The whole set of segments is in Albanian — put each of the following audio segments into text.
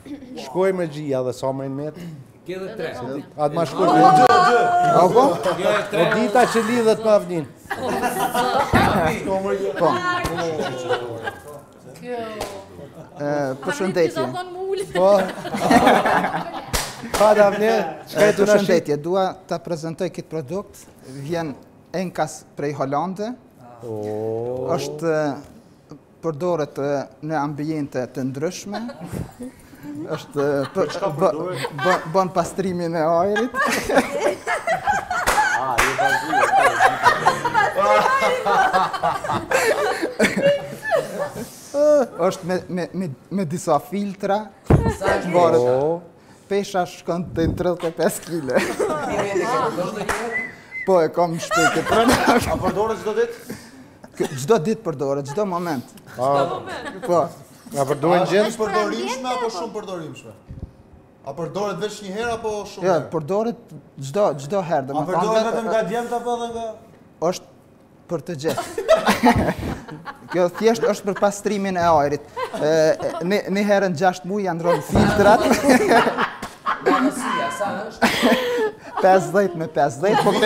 Shkoj me gjia dhe sa më met. Ke dhe 3. Atë ma shkoj me Apo? O dita që lidhet me avnin. Po. Përshëndetje. Po. Pa da avnin, shkaj të nashit. Përshëndetje, dua ta prezantoj këtë produkt. Vjen Enkas prej Holande. Është përdoret në ambiente të ndryshme. Është bën pastrimin e ajrit. Është me disa filtra. Pesha shkon të 35 kg. Po e kam në shtëpi këtë rënë. A përdoret çdo ditë? Çdo ditë përdoret, çdo moment. Po. A përdoren gjë? Është përdorimshme apo shumë përdorimshme? A përdoret veç një herë apo shumë? Ja, përdoret çdo herë. A përdoret vetëm nga djemt apo edhe nga? Është për të gjithë. Kjo thjesht është për pastrimin e ajrit. Një herë në 6 muaj janë ndron filtrat. Manosia, sa është? 50 me 50, po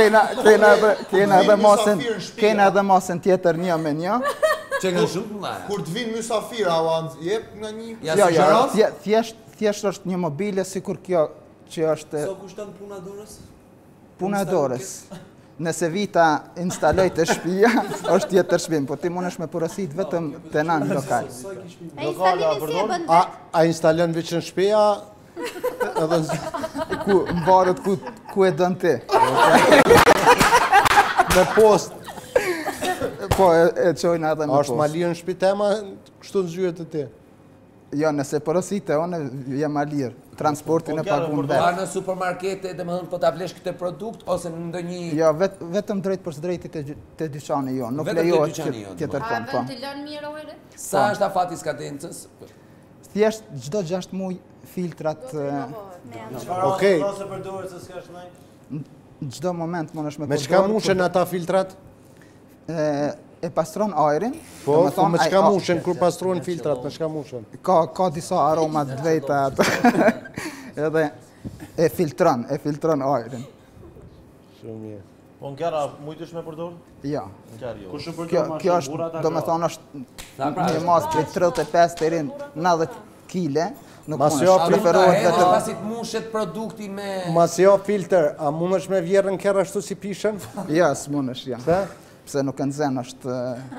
kena edhe masën tjetër 1 me 1. Që nga shumë të mëdha. Kur të vinë mysafira, jep nga një... Jo, thjesht është një mobile, sikur kjo që është... Sa kushton puna dorës? Puna dorës. Nëse vita instaloj të shtëpia, është tjetër shpim, po ti mundesh me porosit vetëm te në lokal. A instalon veç në shtëpia? Ku mbaret ku e dën ti. Me post. Po e çojnë edhe me post. Është ma lirë në shtëpi tema, kështu në zyrët e ti? Jo, nëse porosite, unë jam ma lirë. Transportin e pagun vetë. A në supermarkete, dhe më thënë, po ta vlesh këtë produkt, ose në ndonjë... Jo, vetëm drejt për së drejti të dyqani jo. Nuk lejohet që tjetër A konë. vend të lënë mirë ojre? Sa është afati skadencës? Thjesht çdo 6 muaj filtrat... Okej. Në çdo moment mundesh me Me çka mushen ata filtrat? E pastron ajrin. Po, me çka mushen kur pastrojnë filtrat, me çka mushen? Ka disa aroma të veta ato. Edhe e filtron ajrin. Shumë mirë. Po në kjara, mujtësh me përdor? Ja. Kjo është, do me thonë, është një mas për 35 deri në 90 kg. Nuk preferohet vetëm pasi të mushet produkti me... Mas jo filter, a mundesh me vjerën kërë ashtu si pishen? Ja, s'mundesh, ja. Pse? Pse nuk e nxen është...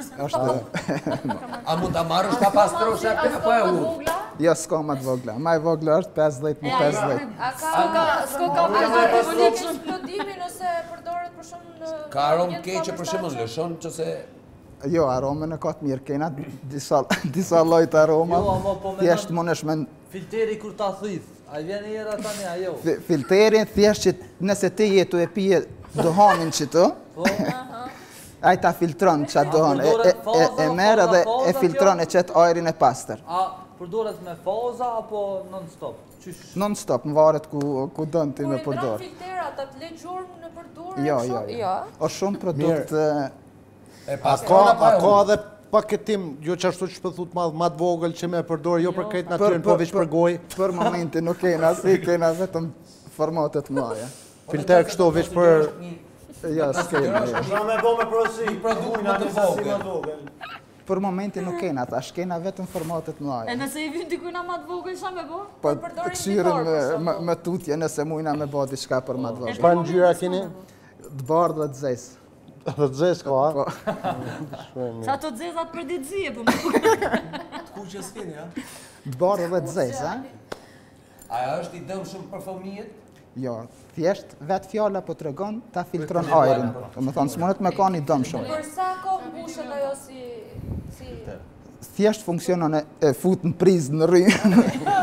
A mund ta marrësh ta pastrosh apo e ul? Jo, s'ka më të vogla. Ma e vogla është 50 me 50. S'ko ka përdorit shumë eksplodimi nëse përdoret për shumë në... Ka aromë keqe për shembull, lëshon çose... Jo, aromën e ka të mirë, kena disa lloj të aroma. Thjesht mundesh me... Filteri kur ta thith, a vjen era tani ajo? Filteri thjesht që nëse ti jetu e pije duhanin që të, ai ta filtron çat dohon, e merr edhe e filtron e çet ajrin e pastër. A përdoret me faza apo non-stop? Non-stop, më varet ku don ti me përdor. Kur i filterat, atë le gjurmë në përdorje? Jo. Është shumë produkt... A ka edhe paketim, jo që ashtu që pëthut ma të vogël që me përdor, jo për këtë natyrën, po veç për goj? Për momentin nuk kena, si kena vetëm formatet mëdha. Filter kështu veç për... Ja, s'kena. Shra me bo me porosi, produkt më të vogël. Për momentin nuk kena, tash kena vetëm formatet mëdha. E nëse i vjen dikujt ma të vogël, sa me bo? Po këshirën me tutje nëse mujna me bo diçka për ma të vogël. Çfarë ngjyra keni? Të bardhë dhe të zezë. Dhe të zezë ka, a? Sa të zezat për ditëzie, për më. Të kuqës keni, a? Të bardhë dhe të zezë, a? Aja është i dëmshëm për fëmijët? Jo, thjesht vetë fjala po tregon ta filtron ajrin. Do të thonë s'mundet me kanë i dëmshëm. Për sa kohë mbushet ajo si... Thjesht funksionon e fut në prizë në rrymë.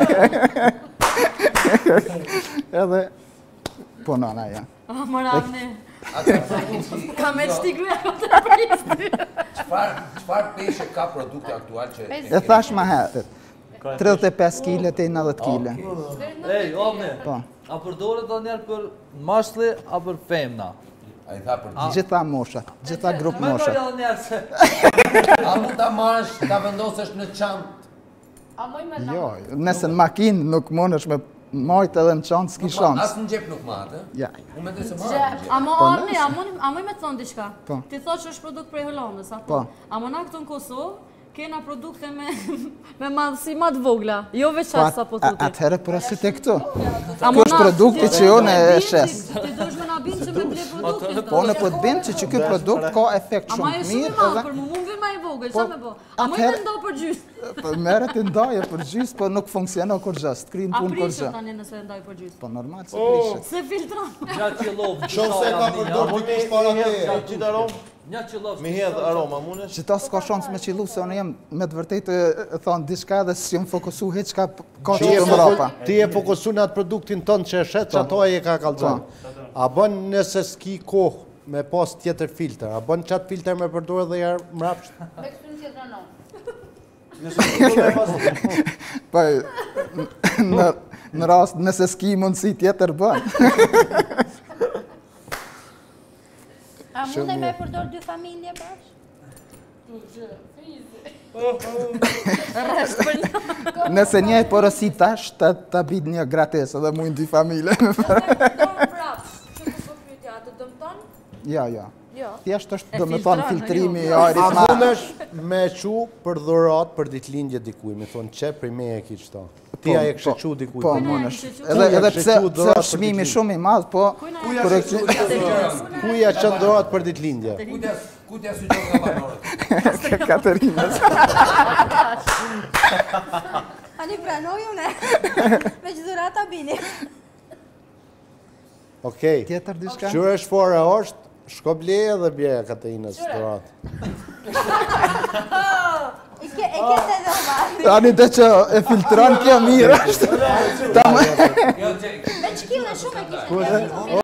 Edhe punon aja. Moravni. Ka me shtigru e të prizë. Çfarë peshe ka produkti aktual që... E thash ma herët. 35 kg te 90 kg. Ej, Omne, a përdoret do njerë për mashli a për femna? A i tha për ti? Gjitha moshat, gjitha grupë moshat. Me njerë se... A mund ta marrësh, ta vendosësh në çantë A moj me Jo, nëse në makinë nuk mund është me majtë edhe në qanë, s'ki shansë. As në gjep nuk matë, Ja. unë mendoj se Gje, matë. a mo Arni, a moj me të thonë diçka? Po. Ti thotë që është produkt prej Hollandës, apo? Po. A mo na këtu në Kosovë, kena produkte me madhësi ma të vogla, jo veçar sa po thotë. Atëherë për asit e këtu. A Kjo është produkti që jo në shes. Ti dush me na binë që me ble produktin. Po në po të bimë që ky produkt ka efekt Ama shumë e të shumë mirë ma, edhe... për mu mund vjen ma i vogël, Po, qa me bo? A moj me ndo për gjysë. Merret e ndaje për gjysë, po nuk funksionon kur gjë, s'krin A punë kur prishet gjë. tani nëse ndaj për gjysë? Po normal se prishet. Se filtron. Një qilov. Shumë se ka përdor dikush para te. Qitë aromë, Një qilov. mi hedh aroma, munesh? Që ta s'ka shansë me qilu, se unë jem me të vërtetë e thonë diçka dhe s'jëm fokusu hiç ka që të mrapa. Ti e fokusu në atë produktin tënë që e shetë që ato e ka kalëzën. A bën nëse s'ki kohë me pas tjetër filter, a bën qatë filter me përdojë dhe jarë mrapsht? Me këtu në tjetër në. Nëse nuk e pas. Po, në rast nëse s'ki mundësi tjetër bën. A mund e me përdor dy familje bashkë? Nëse një e porosi tash, ta bit një gratis edhe mujnë dy familje. Përdor mrapsh, që të po pyetja, të dëmton? Ja. Jo. Thjesht është E do me thonë filtron, filtrimi i jo. ajrit A ma... mundesh me qu për dhurat për ditëlindje dikuj, me thonë që për me e ki qëta. Ti a e kështë qu dikuj. Po, për me. mundesh. Kujna Edhe e pse kështë qu pse dhurat është për çmimi ditëlindje. shumë i madh, po kur e Kuja që dhurat për ditëlindje. Kutja sy gjokë nga banorët. Katerinës. Ani pranoj une, me që dhurata bini. Okej. Tjetër diçka? Qërë është fore është, shko bleje dhe bjeja Katerinës dhurat. E ke të dhoma. Tani dhe që e filtron kjo mirë është. Jo, që Me që kile shumë e kishe.